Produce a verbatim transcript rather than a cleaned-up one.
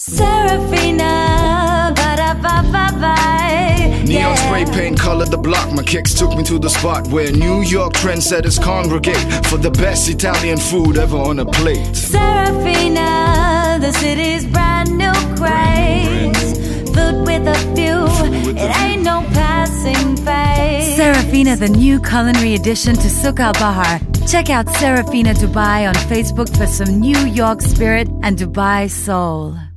Serafina, ba-da-ba-ba-bye. Neon spray paint colored the block. My kicks took me to the spot where New York trendsetters congregate for the best Italian food ever on a plate. Serafina, the city's brand new craze. Food with a view, it ain't no passing phase. Serafina, the new culinary addition to Souk Al Bahar. Check out Serafina Dubai on Facebook for some New York spirit and Dubai soul.